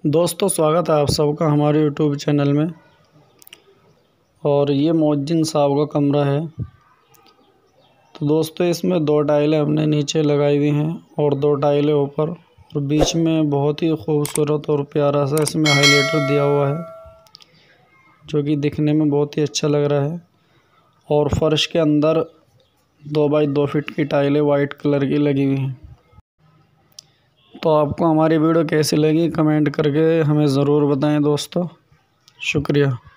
दोस्तों स्वागत है आप सबका हमारे यूट्यूब चैनल में। और ये मोहद्दीन साहब का कमरा है। तो दोस्तों इसमें 2 टाइलें हमने नीचे लगाई हुई हैं और 2 टाइलें ऊपर, और बीच में बहुत ही खूबसूरत और प्यारा सा इसमें हाइलाइटर दिया हुआ है जो कि दिखने में बहुत ही अच्छा लग रहा है। और फर्श के अंदर 2 बाई 2 फीट की टाइलें वाइट कलर की लगी हुई हैं। तो आपको हमारी वीडियो कैसी लगी कमेंट करके हमें ज़रूर बताएं दोस्तों। शुक्रिया।